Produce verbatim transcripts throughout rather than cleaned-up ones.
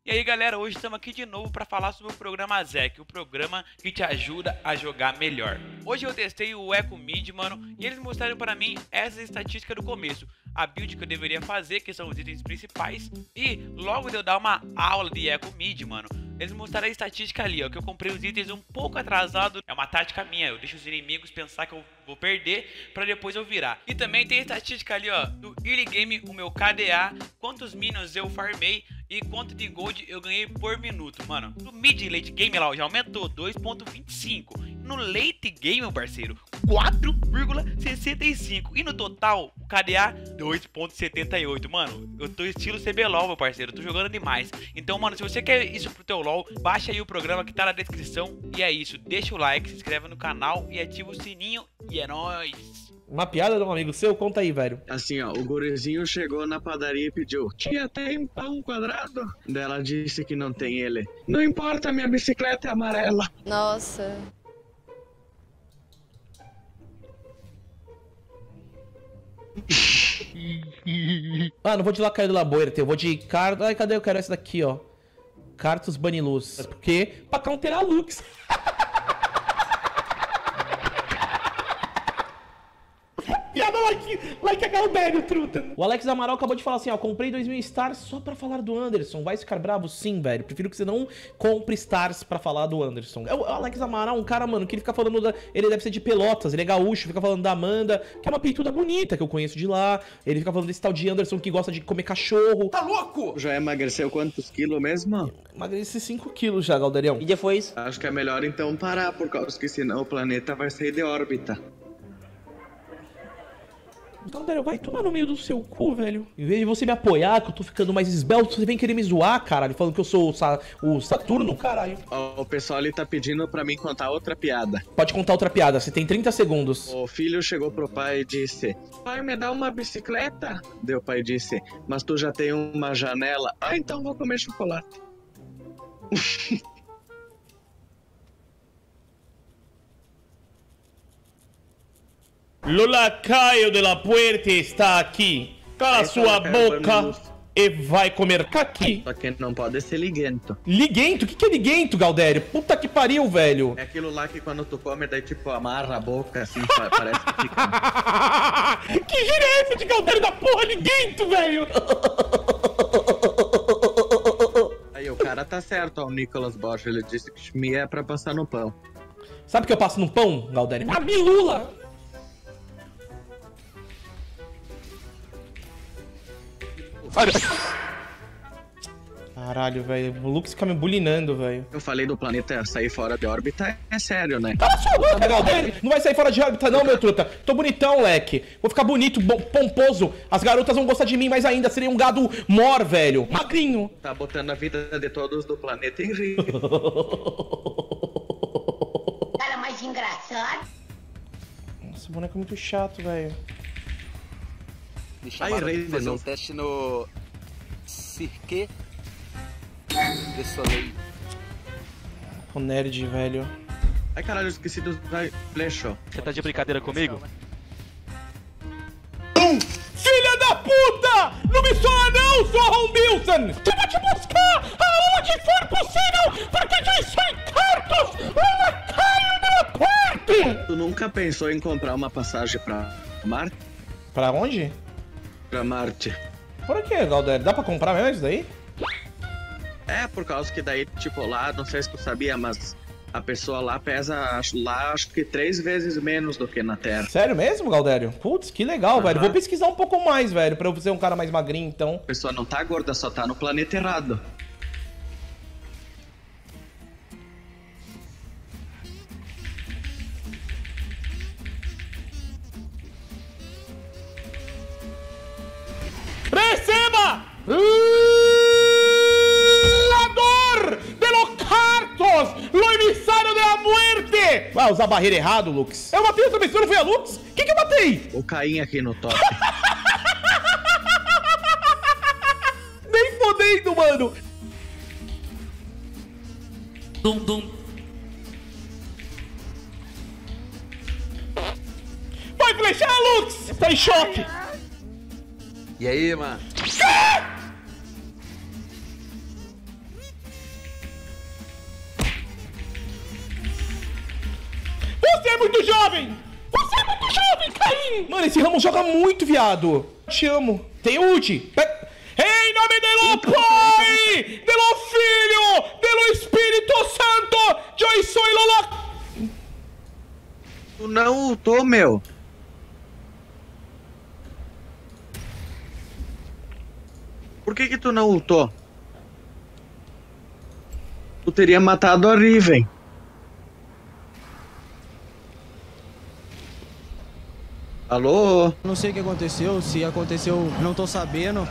E aí galera, hoje estamos aqui de novo para falar sobre o programa Zek, o programa que te ajuda a jogar melhor. Hoje eu testei o Eco Mid, mano, e eles mostraram para mim essa estatística do começo, a build que eu deveria fazer, que são os itens principais, e logo de eu dar uma aula de Eco Mid, mano, eles mostraram a estatística ali, ó, que eu comprei os itens um pouco atrasado. É uma tática minha, eu deixo os inimigos pensar que eu vou perder pra depois eu virar. E também tem a estatística ali, ó, do early game, o meu K D A, quantos minions eu farmei e quanto de gold eu ganhei por minuto, mano. No mid e late game lá, ó, já aumentou dois ponto vinte e cinco. No late game, meu parceiro, quatro vírgula sessenta e cinco. E no total, o K D A, dois ponto setenta e oito. Mano, eu tô estilo C B LOL, meu parceiro, eu tô jogando demais. Então, mano, se você quer isso pro teu LOL, baixa aí o programa que tá na descrição. E é isso, deixa o like, se inscreve no canal e ativa o sininho. E é nóis! Uma piada de um amigo seu? Conta aí, velho. Assim, ó, o gurizinho chegou na padaria e pediu: tia, tem pão quadrado? Daí ela disse que não tem ele. Não importa, minha bicicleta é amarela. Nossa. Ah, não vou de Lacaio do Laboirte, eu vou de Car... Ai, cadê? Eu quero essa daqui, ó. Cartus Baniluz. Porque pra counterar a Lux. Piada like, like a Galdério, truta. O Alex Amaral acabou de falar assim, ó, comprei dois mil stars só pra falar do Anderson. Vai ficar bravo? Sim, velho. Prefiro que você não compre stars pra falar do Anderson. É o Alex Amaral, um cara, mano, que ele fica falando da... Ele deve ser de Pelotas, ele é gaúcho, fica falando da Amanda, que é uma peituda bonita que eu conheço de lá. Ele fica falando desse tal de Anderson que gosta de comer cachorro. Tá louco? Já emagreceu quantos quilos mesmo? Emagreci cinco quilos já, Galderião. E depois? Acho que é melhor então parar, por causa que senão o planeta vai sair de órbita. Galdério, vai tomar no meio do seu cu, velho. Em vez de você me apoiar, que eu tô ficando mais esbelto, você vem querer me zoar, caralho, falando que eu sou o, Sa o Saturno, caralho. Ó, o pessoal ali tá pedindo pra mim contar outra piada. Pode contar outra piada, você tem trinta segundos. O filho chegou pro pai e disse: pai, me dá uma bicicleta? Daí o pai disse: mas tu já tem uma janela? Ah, então vou comer chocolate. O lacaio de la puerta está aqui. Cala Esse sua lacaio boca Baniluz. e vai comer caqui. Só que não pode ser liguento. Liguento? O que, que é liguento, Galdério? Puta que pariu, velho. É aquilo lá que quando tu come, daí tipo amarra a boca assim, pa- parece que fica. Que gíria é essa de Galdério da porra, liguento, velho? Aí o cara tá certo, ó, o Nicolas Bosch, ele disse que chimia é pra passar no pão. Sabe o que eu passo no pão, Galdério? A bilula! Caralho, velho. O Lux fica me bulinando, velho. Eu falei do planeta sair fora de órbita, é sério, né? Cala sua boca, Galdério! Não vai sair fora de órbita não, meu truta. Tô bonitão, leque. Vou ficar bonito, bom, pomposo. As garotas vão gostar de mim mais ainda. Serei um gado mor, velho. Magrinho. Tá botando a vida de todos do planeta em risco. Cara mais engraçado. Nossa, o boneco é muito chato, velho. Me chamaram Aí, pra fazer um Raven. teste no Cirque de Soleil. O nerd, velho. Ai caralho, eu esqueci do Flechou. Você tá de brincadeira comigo? Filha da puta! Não me soa não, sua Ron Wilson! Eu vou te buscar aonde for possível, porque já estou em Cartus, o lacaio da porta! Tu nunca pensou em comprar uma passagem pra Marte? Pra onde? Pra Marte. Por que, Galdério? Dá pra comprar mesmo isso daí? É, por causa que daí, tipo, lá, não sei se tu sabia, mas a pessoa lá pesa, acho, lá, acho que três vezes menos do que na Terra. Sério mesmo, Galdério? Putz, que legal, velho. Aham. Vou pesquisar um pouco mais, velho, pra eu ser um cara mais magrinho, então. A pessoa não tá gorda, só tá no planeta errado. Receba! Lador de los cartos! Lo emissário de la muerte! Vai usar a barreira errado, Lux. Eu matei outra pessoa, não foi a Lux? Quem que eu matei? O Caim aqui no top. Nem fodendo, mano! Dum, dum. Vai flechar, Lux! Tá em choque! E aí, mano? Você é muito jovem! Você é muito jovem, Caim! Mano, esse Ramos joga muito, viado. Te amo. Tem ult. Pe- Em nome do Pai, do Filho, do Espírito Santo, eu sou Lola. Tu não ultou, meu. Por que que tu não ultou? Tu teria matado a Riven. Alô? Não sei o que aconteceu, se aconteceu, não tô sabendo.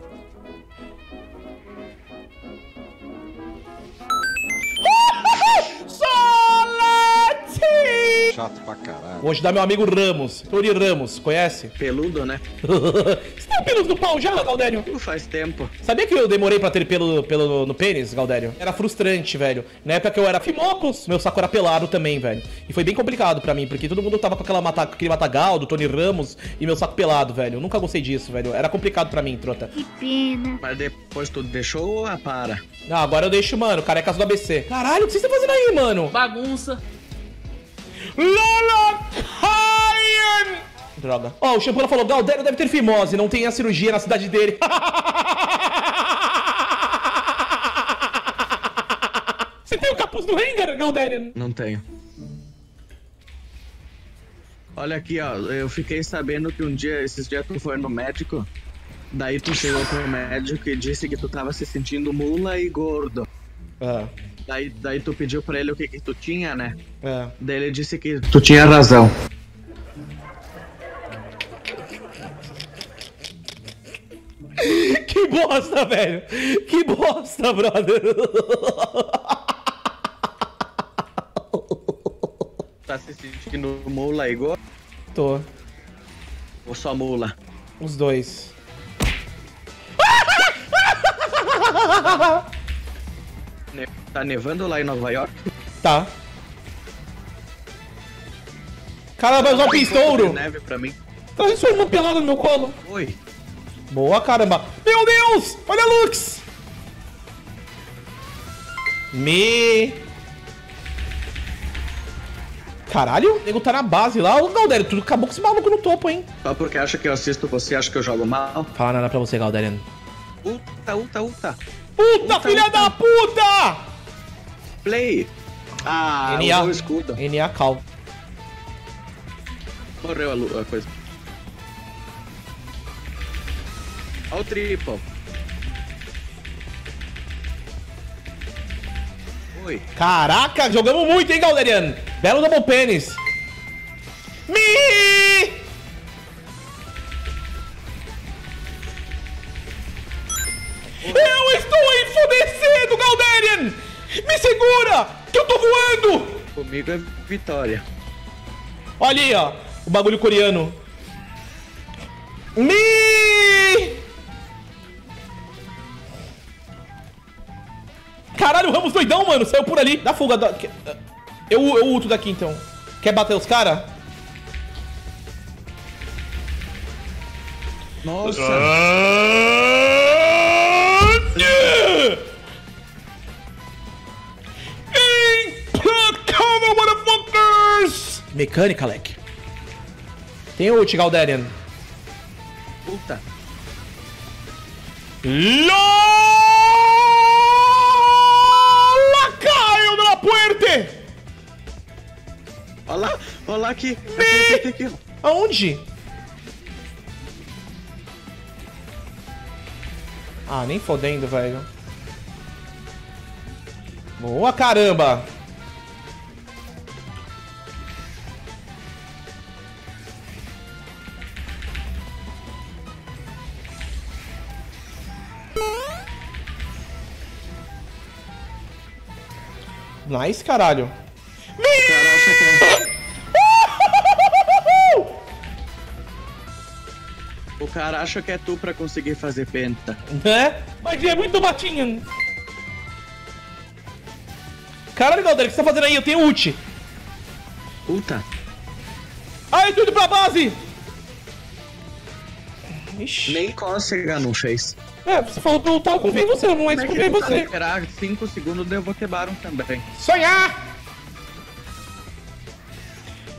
Chato pra caralho. Vou ajudar meu amigo Ramos. Tori Ramos, conhece? Peludo, né? Você tem pelos no pau já, Galdério? Tu faz tempo. Sabia que eu demorei pra ter pelo, pelo no pênis, Galdério? Era frustrante, velho. Na época que eu era Fimocos, meu saco era pelado também, velho. E foi bem complicado pra mim, porque todo mundo tava com aquela mata, aquele matagal do Tony Ramos e meu saco pelado, velho. Eu nunca gostei disso, velho. Era complicado pra mim, trota. Que pena. Mas depois tu deixou ou a para? Não, agora eu deixo, mano, carecas do A B C. Caralho, o que vocês estão fazendo aí, mano? Bagunça. Lola Caien! Droga. Ó, oh, o Champura falou, Galdério deve ter fimose, não tem a cirurgia na cidade dele. Você tem o capuz do Rengar, Galdério? Não tenho. Olha aqui, ó. Eu fiquei sabendo que um dia, esses dias tu foi no médico. Daí tu chegou pro médico e disse que tu tava se sentindo mula e gordo. Ah, Daí, daí tu pediu pra ele o que que tu tinha, né? é. Daí ele disse que tu tinha razão. Que bosta, velho! Que bosta, brother! Tá se sentindo mula e gordo Tô. ou só mula? Os dois. Ne- Tá nevando lá em Nova York? Tá. Cara, vai usar o pistouro! Neve pra mim. Traz sua irmã pelada no meu colo. Oi. Boa, caramba. Meu Deus! Olha a Lux! Me... Caralho, o nego tá na base lá. Ô, Galdério, tu acabou com esse maluco no topo, hein? Só porque acha que eu assisto você, acha que eu jogo mal? Fala nada pra você, Galdério. Ulta, ulta, ulta. Puta, Uta, filha uta. da puta! Play. Ah, N A. usou o escudo. N A Cal. Morreu a, lu- a coisa. Olha o triple. Oi. Caraca, jogamos muito, hein, Galderiano? Belo double pênis. Me! Eu estou enfudecendo, Galderian! Me segura, que eu tô voando! Comigo é vitória. Olha aí, ó, o bagulho coreano. Me! Caralho, o Ramos doidão, mano, saiu por ali. Dá fuga. Da... Eu, eu ulto daqui, então. Quer bater os caras? Nossa. Implacável, motherfuckers! Mecânica, leque. Tem ult, Galderian. Puta. Lola Caio de la Puerte! Olha lá, olha lá aqui. Aqui, aqui, aqui, aqui. Aonde? Ah, nem fodendo, velho. Boa, caramba! Nice, caralho. O cara acha que é... O cara acha que é tu pra conseguir fazer penta. Né? Mas é muito batinha. Caralho, Galdério, o que você tá fazendo aí? Eu tenho ult. Puta. Ai, tudo pra base! Ixi. Nem cócega não fez. É, você falou pra eu lutar, eu confio em você, eu não é Como é que desconfiar em tu vai você. esperar cinco segundos, eu vou quebrar um também. Sonhar!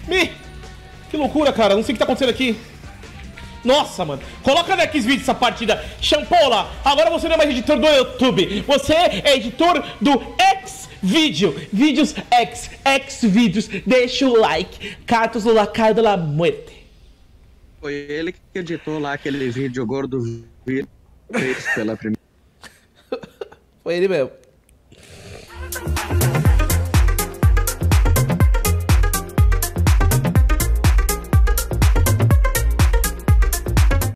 Me... Que loucura, cara. Não sei o que tá acontecendo aqui. Nossa, mano. Coloca no Xvideos essa partida. Champola, agora você não é mais editor do YouTube. Você é editor do Xvideo. Vídeos X, Xvideos. Deixa o like. Cartos do Lacar de la Muerte. Foi ele que editou lá aquele vídeo gordo feito pela primeira. Foi ele mesmo.